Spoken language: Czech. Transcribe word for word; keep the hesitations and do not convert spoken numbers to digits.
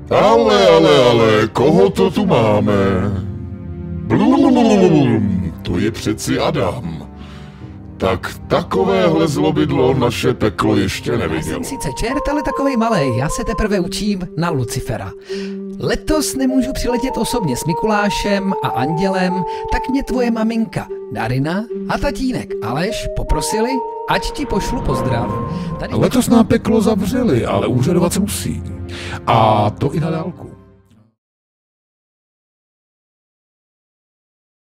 Ale, ale, ale, koho to tu máme? Blum, to je přeci Adam. Tak takovéhle zlobidlo naše peklo ještě Já nevidělo. jsem sice čert, ale takovej malej, já se teprve učím na Lucifera. Letos nemůžu přiletět osobně s Mikulášem a Andělem, tak mě tvoje maminka Darina a tatínek Aleš poprosili, ať ti pošlu pozdrav. Tady... Letos nám peklo zavřeli, ale úřadovat se musí. A to i na dálku.